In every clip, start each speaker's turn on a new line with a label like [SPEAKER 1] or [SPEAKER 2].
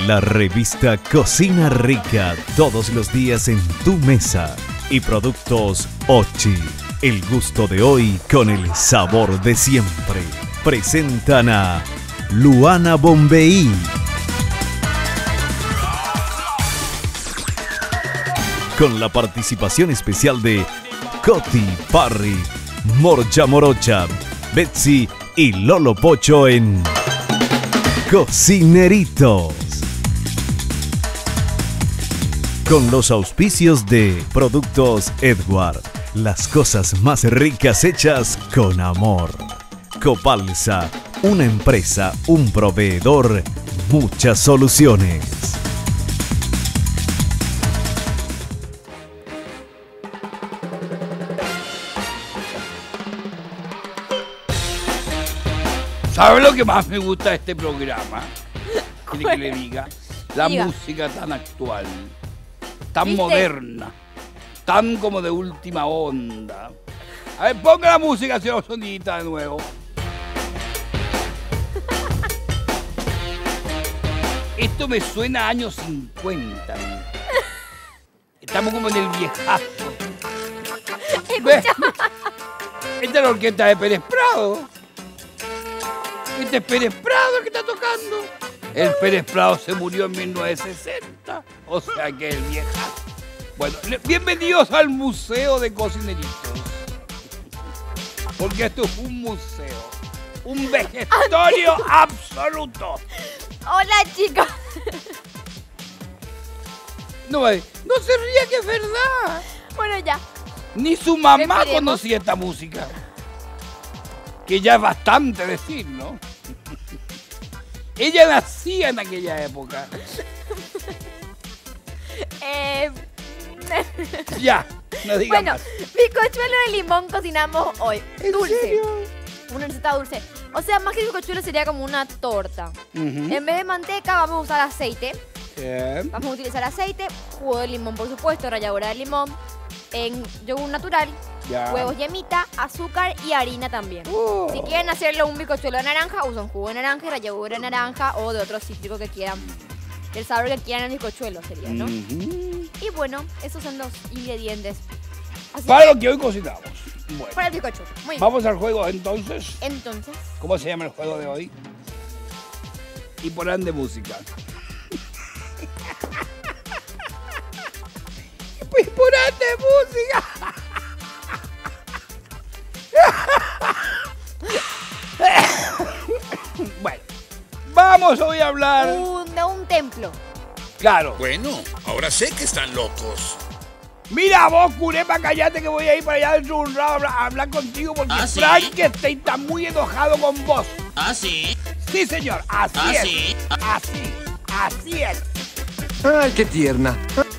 [SPEAKER 1] La revista Cocina Rica, todos los días en tu mesa. Y productos Ochi, el gusto de hoy con el sabor de siempre. Presentan a Luana Bombeí. Con la participación especial de Coti, Parry, Morcha Morocha, Betsy y Lolo Pocho en Cocineritos. Con los auspicios de Productos Edward, las cosas más ricas hechas con amor. Copalsa, una empresa, un proveedor, muchas soluciones.
[SPEAKER 2] ¿Sabe lo que más me gusta de este programa? ¿Quiere que le diga? La música tan actual, tan moderna, tan como de última onda. A ver, ponga la música, señor Sonidita, de nuevo. Esto me suena a años 50. Estamos como en el viejazo. Esta es la orquesta de Pérez Prado. Este es Pérez Prado el que está tocando. El Pérez Prado se murió en 1960. O sea que el viejazo. Bueno, bienvenidos al Museo de Cocineritos. Porque esto es un museo. Un vegetorio absoluto.
[SPEAKER 3] Hola, chicos.
[SPEAKER 2] No se ría, que es verdad.
[SPEAKER 3] Bueno, ya.
[SPEAKER 2] Ni su mamá conocía esta música. Que ya es bastante decir, ¿no? Ella nacía en aquella época. Ya, no digas
[SPEAKER 3] Bueno,
[SPEAKER 2] más.
[SPEAKER 3] bizcochuelo de limón cocinamos hoy. Dulce.
[SPEAKER 2] ¿Serio?
[SPEAKER 3] Una receta dulce. O sea, más que bizcochuelo sería como una torta. En vez de manteca vamos a usar aceite.
[SPEAKER 2] Bien.
[SPEAKER 3] Vamos a utilizar aceite, jugo de limón, por supuesto, ralladura de limón, en yogur natural,
[SPEAKER 2] Ya.
[SPEAKER 3] huevos yemita, azúcar y harina también. Si quieren hacerlo un bizcochuelo de naranja, usan jugo de naranja y ralladura de naranja o de otro cítrico que quieran. El sabor que quieran en el bizcochuelo sería, ¿no? Y bueno, esos son los ingredientes. Así
[SPEAKER 2] Para lo que hoy cocinamos. Bueno,
[SPEAKER 3] para el bizcochuelo. Muy bien.
[SPEAKER 2] vamos al juego entonces.
[SPEAKER 3] Entonces,
[SPEAKER 2] ¿Cómo se llama el juego de hoy? Y ponerán de música. Pues ponerán de música. Bueno, vamos hoy a hablar.
[SPEAKER 3] de un templo.
[SPEAKER 2] Claro.
[SPEAKER 4] Bueno, ahora sé que están locos.
[SPEAKER 2] Mira vos, Curepa, callate que voy a ir para allá dentro de un rato a hablar contigo porque
[SPEAKER 4] ¿Sí?
[SPEAKER 2] Frankenstein está muy enojado con vos.
[SPEAKER 4] ¿Ah, sí?
[SPEAKER 2] Sí, señor, así
[SPEAKER 4] ¿Ah,
[SPEAKER 2] es.
[SPEAKER 4] sí?
[SPEAKER 2] Así es.
[SPEAKER 5] ¡Ay, qué tierna!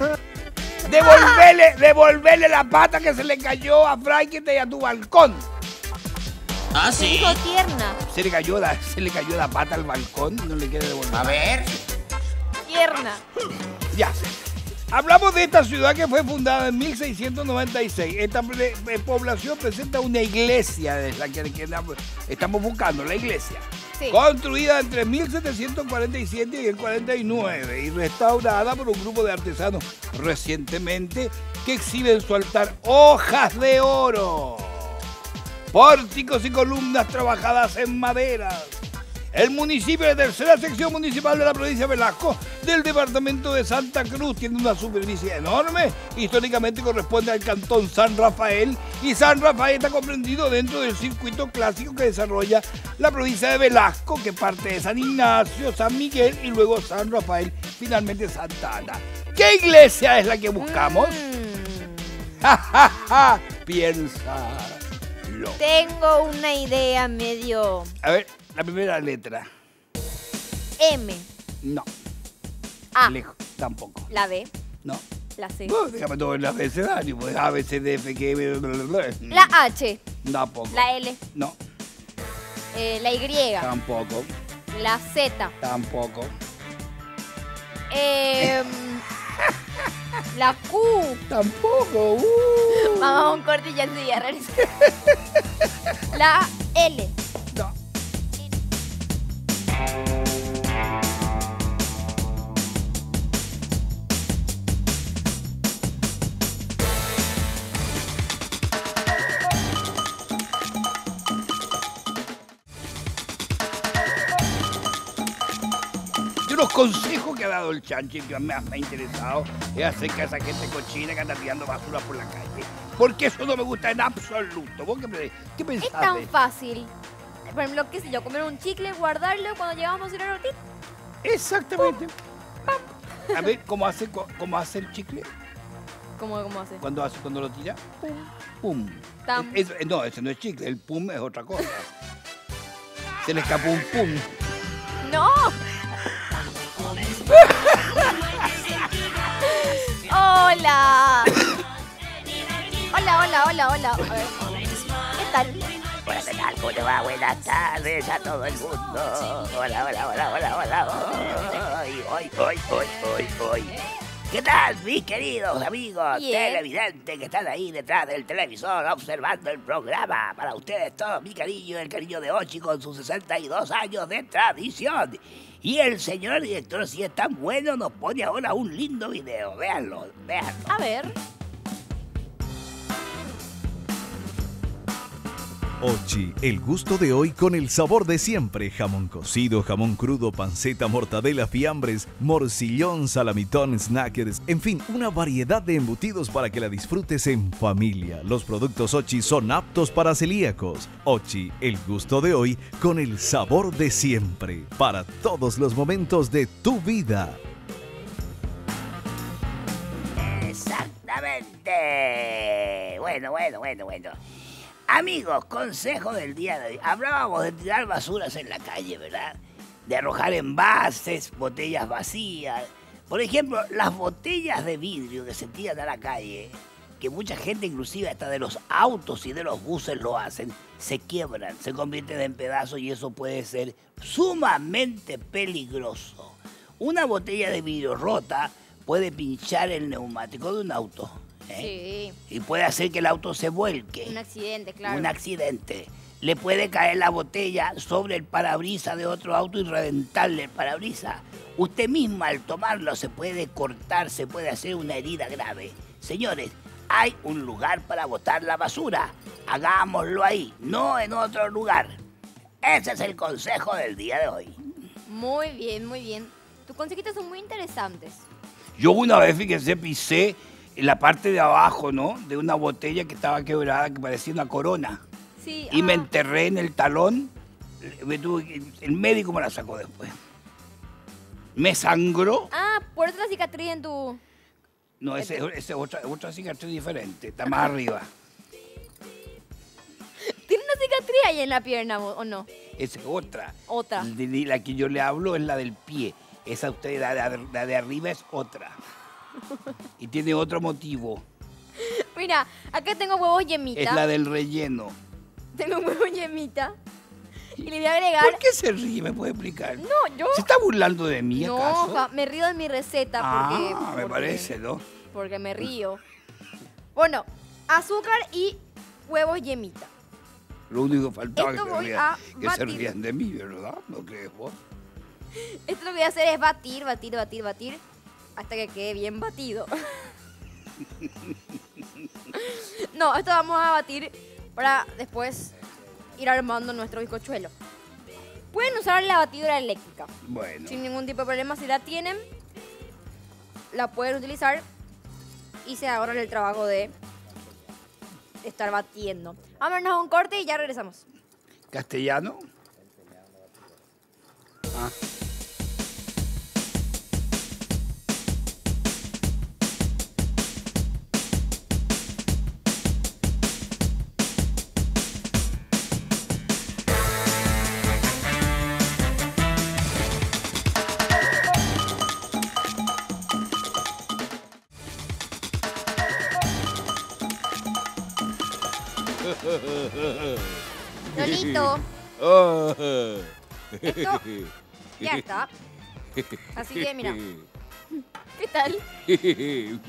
[SPEAKER 2] Devolverle la pata que se le cayó a Frankenstein a tu balcón.
[SPEAKER 4] ¿Ah,
[SPEAKER 3] Se
[SPEAKER 4] sí?
[SPEAKER 3] dijo tierna.
[SPEAKER 2] Se le cayó la pata al balcón, no le quiere devolver.
[SPEAKER 4] A ver.
[SPEAKER 3] Tierna.
[SPEAKER 2] Ya. Hablamos de esta ciudad que fue fundada en 1696. Esta población presenta una iglesia, de la que estamos buscando, la iglesia.
[SPEAKER 3] Sí.
[SPEAKER 2] Construida entre 1747 y el 49 y restaurada por un grupo de artesanos recientemente que exhiben en su altar hojas de oro, pórticos y columnas trabajadas en madera. El municipio de tercera sección municipal de la provincia de Velasco del departamento de Santa Cruz tiene una superficie enorme. Históricamente corresponde al cantón San Rafael y San Rafael está comprendido dentro del circuito clásico que desarrolla la provincia de Velasco, que parte de San Ignacio, San Miguel y luego San Rafael, finalmente Santa Ana. ¿Qué iglesia es la que buscamos? Piénsalo.
[SPEAKER 3] Tengo una idea medio
[SPEAKER 2] A ver, la primera letra.
[SPEAKER 3] M.
[SPEAKER 2] No.
[SPEAKER 3] A.
[SPEAKER 2] Lejos. Tampoco.
[SPEAKER 3] La B.
[SPEAKER 2] No.
[SPEAKER 3] La C.
[SPEAKER 2] No, déjame todo el abecedario. Pues A, B, C, D, F, G, B, bla, bla, bla.
[SPEAKER 3] La H.
[SPEAKER 2] Tampoco.
[SPEAKER 3] La L.
[SPEAKER 2] No.
[SPEAKER 3] La Y.
[SPEAKER 2] Tampoco.
[SPEAKER 3] La Z.
[SPEAKER 2] Tampoco.
[SPEAKER 3] La Q.
[SPEAKER 2] Tampoco.
[SPEAKER 3] Vamos a un corte y ya enseguida regreso. La L.
[SPEAKER 2] No. los consejos que ha dado el Chanchi que más me ha interesado es acerca de esa gente cochina que anda tirando basura por la calle. Porque eso no me gusta en absoluto. ¿Vos qué pensás?
[SPEAKER 3] Es tan fácil. Por ejemplo, qué sé yo, comer un chicle, guardarlo cuando llegamos a ir al hotel.
[SPEAKER 2] Exactamente. A ver, ¿cómo hace el chicle?
[SPEAKER 3] ¿Cómo hace?
[SPEAKER 2] Cuando lo tira, pum, pum.
[SPEAKER 3] Tam.
[SPEAKER 2] No, ese no es chicle, el pum es otra cosa. Se le escapó un pum.
[SPEAKER 3] ¡No! ¡Hola! Hola. A ver. ¿Qué tal?
[SPEAKER 6] Hola, ¿qué tal? ¿Cómo te va? Buenas tardes a todo el mundo. Hola. Hoy. ¿Qué tal, mis queridos amigos televidentes que están ahí detrás del televisor observando el programa? Para ustedes todo mi cariño, el cariño de Ochi con sus 62 años de tradición. Y el señor director, si es tan bueno, nos pone ahora un lindo video. Véanlo.
[SPEAKER 3] A ver.
[SPEAKER 1] Ochi, el gusto de hoy con el sabor de siempre. Jamón cocido, jamón crudo, panceta, mortadela, fiambres, morcillón, salamitón, snackers. En fin, una variedad de embutidos para que la disfrutes en familia. Los productos Ochi son aptos para celíacos. Ochi, el gusto de hoy con el sabor de siempre. Para todos los momentos de tu vida.
[SPEAKER 6] Exactamente. Bueno. Amigos, consejo del día de hoy. Hablábamos de tirar basuras en la calle, ¿verdad? De arrojar envases, botellas vacías. Por ejemplo, las botellas de vidrio que se tiran a la calle, que mucha gente, inclusive hasta de los autos y de los buses lo hacen, se quiebran, se convierten en pedazos y eso puede ser sumamente peligroso. Una botella de vidrio rota puede pinchar el neumático de un auto. Sí. Y puede hacer que el auto se vuelque.
[SPEAKER 3] Un accidente, claro.
[SPEAKER 6] Un accidente. Le puede caer la botella sobre el parabrisas de otro auto y reventarle el parabrisas. Usted misma al tomarlo se puede cortar, se puede hacer una herida grave. Señores, hay un lugar para botar la basura. Hagámoslo ahí, no en otro lugar. Ese es el consejo del día de hoy.
[SPEAKER 3] Muy bien. Tus consejitos son muy interesantes.
[SPEAKER 2] Yo una vez, fíjense, pisé en la parte de abajo, ¿no? De una botella que estaba quebrada, que parecía una corona.
[SPEAKER 3] Sí.
[SPEAKER 2] Y me enterré en el talón. El médico me la sacó después. Me sangró.
[SPEAKER 3] Por eso la cicatriz en tu...
[SPEAKER 2] No, esa es otra cicatriz diferente. Está más arriba.
[SPEAKER 3] ¿Tiene una cicatriz ahí en la pierna o no?
[SPEAKER 2] Esa es otra.
[SPEAKER 3] Otra.
[SPEAKER 2] La que yo le hablo es la del pie. Esa usted, la de arriba es otra. Y tiene otro motivo.
[SPEAKER 3] Mira, acá tengo huevos yemita.
[SPEAKER 2] Es la del relleno.
[SPEAKER 3] Tengo huevos yemita. Y le voy a agregar...
[SPEAKER 2] ¿Por qué se ríe? ¿Me puede explicar?
[SPEAKER 3] No, yo...
[SPEAKER 2] ¿Se está burlando de mí, acaso?
[SPEAKER 3] No, me río de mi receta porque...
[SPEAKER 2] Me parece, ¿no?
[SPEAKER 3] Porque me río. Bueno, azúcar y huevos yemita.
[SPEAKER 2] Lo único que faltaba que se rían de mí, ¿verdad? ¿No crees vos?
[SPEAKER 3] Esto lo que voy a hacer es batir hasta que quede bien batido. No, esto vamos a batir para después ir armando nuestro bizcochuelo. Pueden usar la batidora eléctrica.
[SPEAKER 2] Bueno.
[SPEAKER 3] Sin ningún tipo de problema. Si la tienen, la pueden utilizar y se ahorran el trabajo de estar batiendo. Vámonos a un corte y ya regresamos.
[SPEAKER 2] ¿Castellano?
[SPEAKER 3] Lolito. Esto ya está. Así que mira. ¿Qué tal? ¿Qué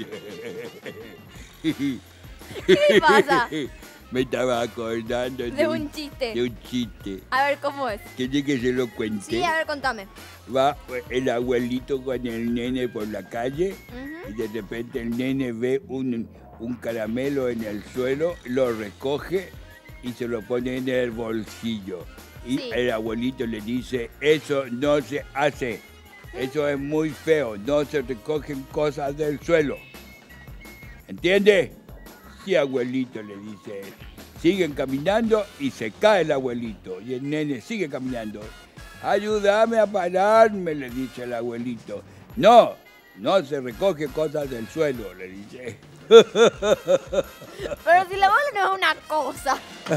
[SPEAKER 3] le pasa?
[SPEAKER 7] Me estaba acordando
[SPEAKER 3] de un chiste.
[SPEAKER 7] De un chiste.
[SPEAKER 3] A ver, ¿cómo es?
[SPEAKER 7] ¿Quiere que se lo cuente?
[SPEAKER 3] Sí, a ver, contame.
[SPEAKER 7] Va el abuelito con el nene por la calle y de repente el nene ve un caramelo en el suelo, lo recoge y se lo pone en el bolsillo. Y el abuelito le dice, eso no se hace. Eso es muy feo. No se recogen cosas del suelo. ¿Entiende? Sí, abuelito, le dice él. Siguen caminando y se cae el abuelito. Y el nene sigue caminando. Ayúdame a pararme, le dice el abuelito. No, no se recoge cosas del suelo, le dice.
[SPEAKER 3] Pero si la bola no es una cosa.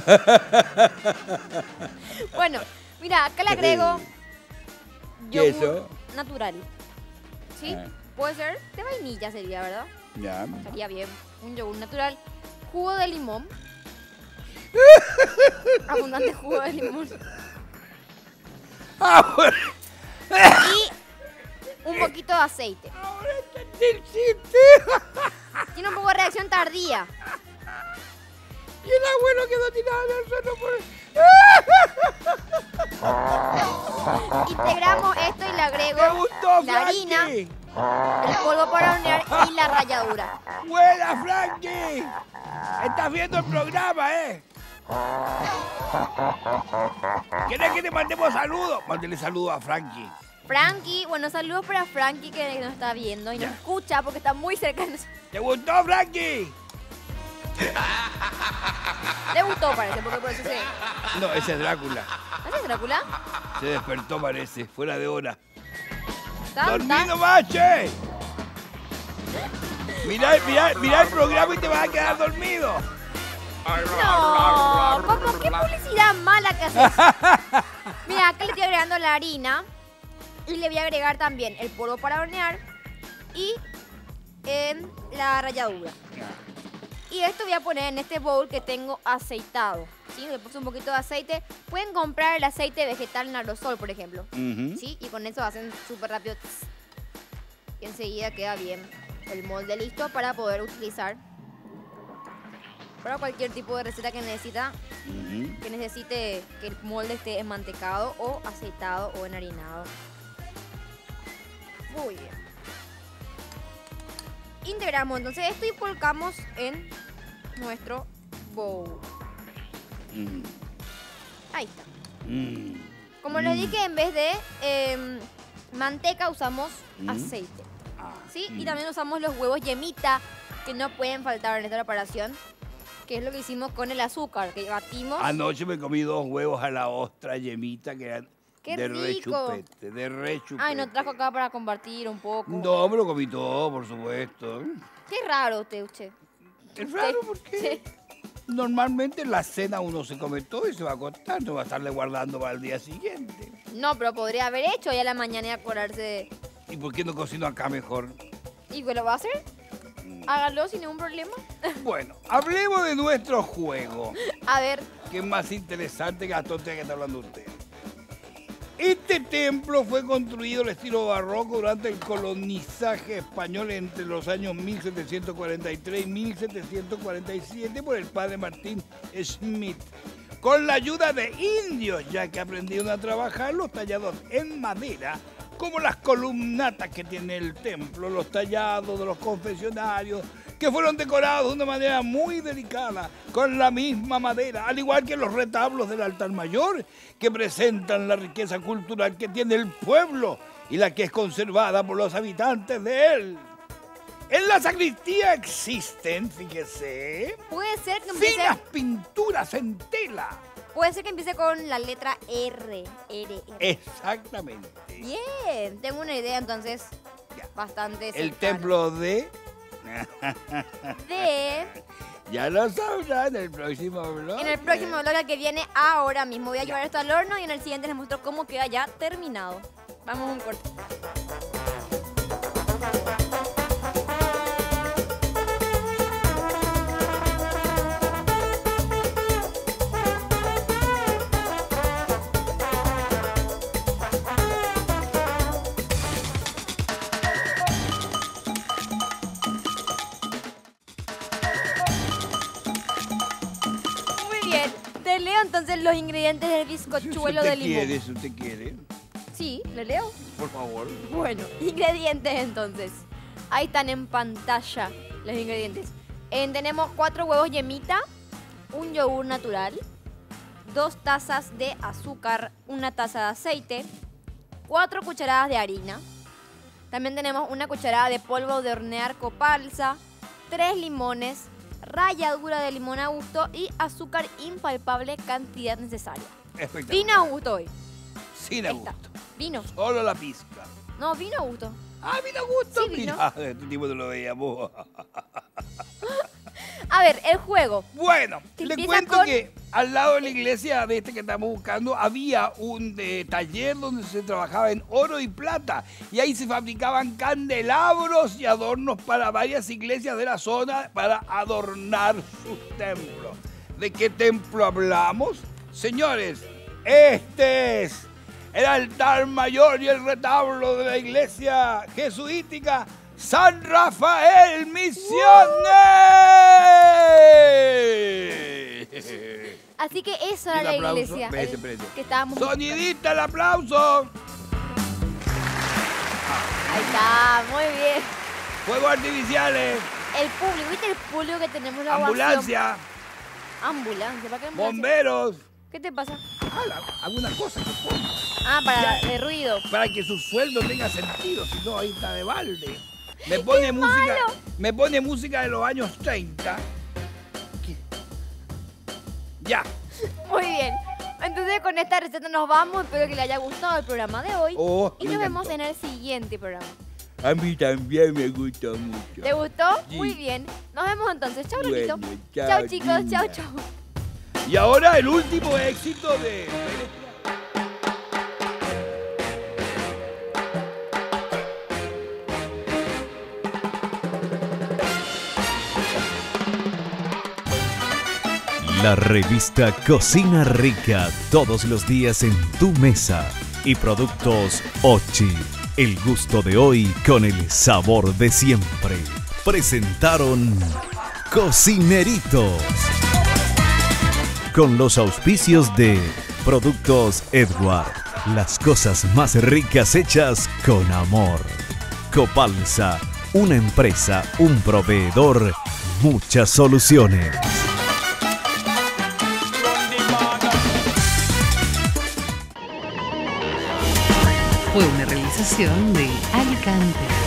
[SPEAKER 3] Bueno, mira, acá le agrego
[SPEAKER 7] ¿Qué
[SPEAKER 3] yogur
[SPEAKER 7] eso?
[SPEAKER 3] natural. ¿Sí?
[SPEAKER 7] Ah.
[SPEAKER 3] Puede ser de vainilla sería, ¿verdad?
[SPEAKER 7] Ya.
[SPEAKER 3] Estaría bien. Un yogur natural. Jugo de limón. Abundante jugo de limón. Y un poquito de aceite.
[SPEAKER 7] Ahora entendí el chiste.
[SPEAKER 3] Tiene un poco de reacción tardía.
[SPEAKER 7] Y el abuelo quedó tirado en el suelo por...
[SPEAKER 3] Integramos esto y le agrego
[SPEAKER 7] ¡Me gustó,
[SPEAKER 3] la harina,
[SPEAKER 7] Frankie!
[SPEAKER 3] el polvo para hornear y la ralladura.
[SPEAKER 7] ¡Buena, Frankie! Estás viendo el programa, ¿eh? ¿Quieres que te mandemos saludos? Mándele saludos a Frankie.
[SPEAKER 3] Frankie, bueno, saludos para Frankie que nos está viendo y nos escucha porque está muy cerca de nosotros.
[SPEAKER 7] ¿Te gustó, Frankie?
[SPEAKER 3] Le gustó, parece, porque por eso se...
[SPEAKER 7] No, ese es Drácula.
[SPEAKER 3] ¿Ese es Drácula?
[SPEAKER 7] Se despertó, parece, fuera de hora.
[SPEAKER 3] Tan,
[SPEAKER 7] ¡Dormido, mache! Mirá el programa y te vas a quedar dormido.
[SPEAKER 3] No, ¿cómo? ¿Qué publicidad mala que haces? Mira, acá le estoy agregando la harina y le voy a agregar también el polvo para hornear y la ralladura. Y esto voy a poner en este bowl que tengo aceitado. ¿Sí? Le puse un poquito de aceite. Pueden comprar el aceite vegetal en aerosol, por ejemplo. ¿Sí? Y con eso hacen súper rápido. Y enseguida queda bien el molde listo para poder utilizar para cualquier tipo de receta que necesite que el molde esté enmantecado o aceitado o enharinado. Muy bien. Integramos entonces esto y colocamos en nuestro bowl. Ahí está. Como les dije, en vez de manteca usamos aceite. ¿Sí? Y también usamos los huevos yemita, que no pueden faltar en esta preparación, que es lo que hicimos con el azúcar, que batimos.
[SPEAKER 7] Anoche me comí 2 huevos a la ostra yemita que eran
[SPEAKER 3] ¡Qué
[SPEAKER 7] de
[SPEAKER 3] rico!
[SPEAKER 7] rechupete, de rechupete.
[SPEAKER 3] Ay, no trajo acá para compartir un poco.
[SPEAKER 7] No, me lo comí todo, por supuesto.
[SPEAKER 3] Qué raro usted.
[SPEAKER 7] Es raro porque normalmente en la cena uno se come todo y se va a acostar, no va a estarle guardando para el día siguiente.
[SPEAKER 3] No, pero podría haber hecho ya a la mañana y acordarse de...
[SPEAKER 7] ¿Y por qué no cocino acá mejor?
[SPEAKER 3] ¿Y qué lo va a hacer? Hágalo sin ningún problema.
[SPEAKER 7] Bueno, hablemos de nuestro juego,
[SPEAKER 3] A ver,
[SPEAKER 7] que es más interesante que la tontería que está hablando usted. Este templo fue construido al estilo barroco durante el colonizaje español entre los años 1743 y 1747 por el padre Martín Schmidt, con la ayuda de indios, ya que aprendieron a trabajar los tallados en madera, como las columnatas que tiene el templo, los tallados de los confesionarios, que fueron decorados de una manera muy delicada, con la misma madera, al igual que los retablos del altar mayor, que presentan la riqueza cultural que tiene el pueblo y la que es conservada por los habitantes de él. En la sacristía existen, fíjese,
[SPEAKER 3] puede ser que empiece...
[SPEAKER 7] finas pinturas en tela.
[SPEAKER 3] Puede ser que empiece con la letra R.
[SPEAKER 7] Exactamente.
[SPEAKER 3] Bien, tengo una idea entonces bastante
[SPEAKER 7] El
[SPEAKER 3] cercana.
[SPEAKER 7] templo de...
[SPEAKER 3] De...
[SPEAKER 7] Ya lo sabrán en el próximo blog.
[SPEAKER 3] En el próximo vlog que viene ahora mismo voy a llevar esto al horno y en el siguiente les muestro cómo queda ya terminado. Vamos a un corte. Te leo entonces los ingredientes del bizcochuelo de limón.
[SPEAKER 7] Si usted quiere,
[SPEAKER 3] Sí, ¿le leo?
[SPEAKER 7] por favor.
[SPEAKER 3] Bueno, ingredientes entonces. Ahí están en pantalla los ingredientes. Tenemos 4 huevos yemita, un yogur natural, 2 tazas de azúcar, 1 taza de aceite, 4 cucharadas de harina, También tenemos una cucharada de polvo de hornear Copalsa, 3 limones, ralladura de limón a gusto y azúcar impalpable, cantidad necesaria.
[SPEAKER 2] Espectacular.
[SPEAKER 3] Vino a gusto hoy.
[SPEAKER 2] Sin a gusto.
[SPEAKER 3] Vino.
[SPEAKER 2] Solo la pizca.
[SPEAKER 3] No, vino a gusto.
[SPEAKER 2] Ah, vino a gusto.
[SPEAKER 3] Sí, vino.
[SPEAKER 2] Mira, este tipo no lo veíamos.
[SPEAKER 3] A ver, el juego.
[SPEAKER 2] Bueno,
[SPEAKER 3] Que
[SPEAKER 2] le
[SPEAKER 3] empieza
[SPEAKER 2] cuento
[SPEAKER 3] con-
[SPEAKER 2] que al lado de la iglesia de este que estamos buscando había un taller donde se trabajaba en oro y plata y ahí se fabricaban candelabros y adornos para varias iglesias de la zona para adornar sus templos. ¿De qué templo hablamos? Señores, este es el altar mayor y el retablo de la iglesia jesuítica San Rafael Misiones.
[SPEAKER 3] Así que eso
[SPEAKER 2] Y
[SPEAKER 3] era
[SPEAKER 2] el
[SPEAKER 3] la
[SPEAKER 2] aplauso.
[SPEAKER 3] iglesia.
[SPEAKER 2] Espérate.
[SPEAKER 3] Que estábamos.
[SPEAKER 2] Sonidita, el aplauso.
[SPEAKER 3] Ahí está, muy bien.
[SPEAKER 2] Fuegos artificiales.
[SPEAKER 3] El público, ¿viste el público que tenemos la ovación?
[SPEAKER 2] Ambulancia.
[SPEAKER 3] Ambulancia, ¿para qué ambulancia?
[SPEAKER 2] Bomberos.
[SPEAKER 3] ¿Qué te pasa?
[SPEAKER 2] Alguna cosa que ponga.
[SPEAKER 3] Ah, para de ruido.
[SPEAKER 2] Para que su sueldo tenga sentido, si no ahí está de balde. Me pone música de los años 30. ¿Qué? Ya.
[SPEAKER 3] Muy bien. Entonces con esta receta nos vamos. Espero que les haya gustado el programa de hoy.
[SPEAKER 2] Oh,
[SPEAKER 3] y
[SPEAKER 2] me
[SPEAKER 3] nos vemos
[SPEAKER 2] encantó.
[SPEAKER 3] en el siguiente programa.
[SPEAKER 7] A mí también me gustó mucho.
[SPEAKER 3] ¿Te gustó?
[SPEAKER 7] Sí.
[SPEAKER 3] Muy bien. Nos vemos entonces. Chau,
[SPEAKER 7] Bueno,
[SPEAKER 3] Lolito.
[SPEAKER 7] chao,
[SPEAKER 3] Chau, chicos.
[SPEAKER 7] linda.
[SPEAKER 3] Chau, chau.
[SPEAKER 2] Y ahora el último éxito de...
[SPEAKER 1] La revista Cocina Rica, todos los días en tu mesa. Y productos Ochi, el gusto de hoy con el sabor de siempre. Presentaron Cocineritos. Con los auspicios de Productos Edward, las cosas más ricas hechas con amor. Copalsa, una empresa, un proveedor, muchas soluciones.
[SPEAKER 8] Fue una realización de Alicante.